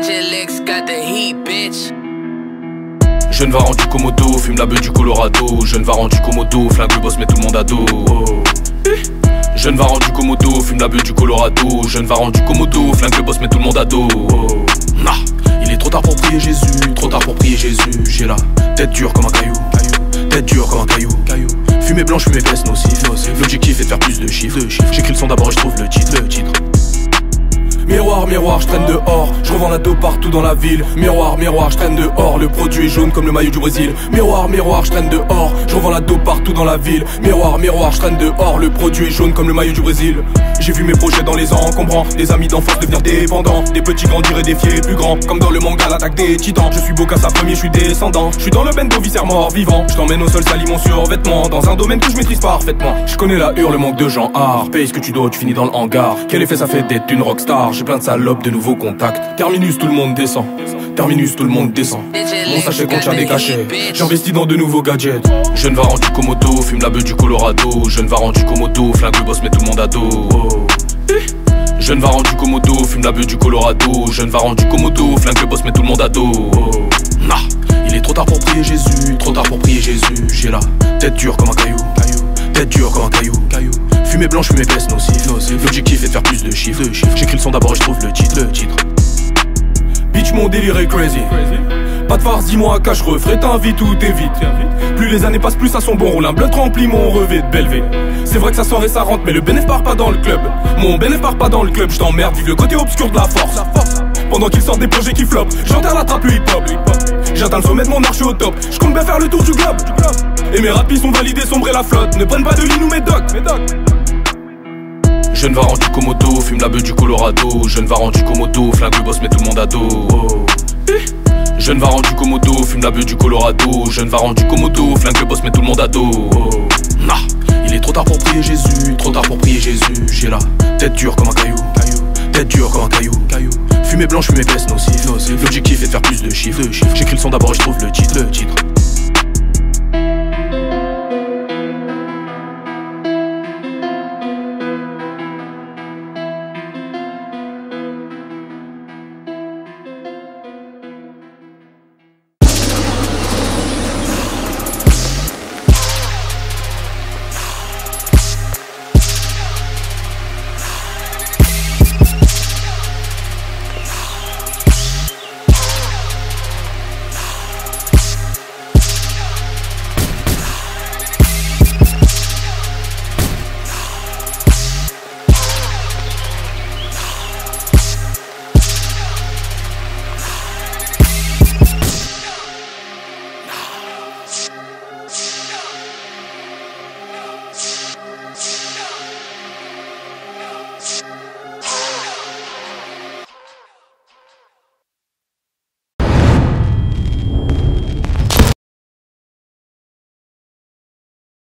Licks got the heat, bitch. Jeune varan du Komodo, fume la beuh du Colorado. Jeune varan du Komodo, flingue le boss, met tout le monde à dos. Jeune varan du Komodo, fume la beuh du Colorado. Jeune varan du Komodo, flingue le boss, met tout le monde à dos. Nah, il est trop tard pour prier Jésus, trop tard pour prier Jésus. J'ai la tête dure comme un caillou, tête dure comme un caillou. Fumée blanche, fumée baisse, nocif. L'objectif est de faire plus de chiffres. J'écris le son d'abord et je trouve le titre. Miroir, miroir, je traîne dehors. Je revends la dope partout dans la ville. Miroir, miroir, je traîne dehors. Le produit est jaune comme le maillot du Brésil. Miroir, miroir, je traîne dehors. Je revends la dope partout dans la ville. Miroir, miroir, je traîne dehors. Le produit est jaune comme le maillot du Brésil. J'ai vu mes projets dans les encombrants. Des amis d'enfance devenir dépendants. Des petits grandir et défier plus grands. Comme dans le manga, l'attaque des titans. Je suis Bokassa premier, je suis descendant. Je suis dans le bendo, viscère mort vivant. Je t'emmène au sol, salis mon survêtement. Dans un domaine que je maîtrise parfaitement. Je connais la hurle, le manque de gens art. Paye ce que tu dois, tu finis dans le hangar. Quel effet ça fait d'être une rockstar? J'ai plein de salopes, de nouveaux contacts. Terminus, tout le monde descend. Terminus, tout le monde descend. Mon sachet contient des cachets. J'investis dans de nouveaux gadgets. Jeune varan du Komodo, fume la beuh du Colorado. Jeune varan du Komodo, flingue le boss, met tout le monde à dos. Jeune varan du Komodo, fume la beuh du Colorado. Jeune varan du Komodo, flingue le boss, met tout le monde à dos. Nah, il est trop tard pour prier Jésus, trop tard pour prier Jésus. J'ai la tête dure comme un caillou, tête dure comme un caillou. Fumée blanche, fumée baisse, nocif. L'objectif est de faire plus de chiffres. J'écris le son d'abord et je trouve le titre. Bitch, mon délire est crazy. Pas de farce, dis-moi à cache, refrais, t'invite ou t'évites. Plus les années passent, plus ça son bon rôle. Un blunt remplit mon revêt de Belvé. C'est vrai que ça sort et ça rentre, mais le bénéf part pas dans le club. Mon bénéf part pas dans le club, j't'emmerde, vive le côté obscur de la force. Pendant qu'ils sortent des projets qui flopent, j'enterre la trappe, le hip-hop. J'atteins le sommet de mon arche au top. J'compte bien faire le tour du globe. Et mes rapis sont validés, sombrer la flotte. Ne prennent pas de ligne ou médoc. Jeune varan du Komodo, fume la beuh du Colorado. Jeune varan du Komodo, flingue le boss, met tout le monde à dos. Jeune varan du Komodo, fume la beuh du Colorado. Jeune varan du Komodo, flingue le boss, met tout le monde à dos. Nah, il est trop tard pour prier Jésus, trop tard pour prier Jésus. J'ai la tête dure comme un caillou, tête dure comme un caillou. Fumée blanche, fumée baisse, nocif. L'objectif est de faire plus de chiffres. J'écris le son d'abord et je trouve le titre.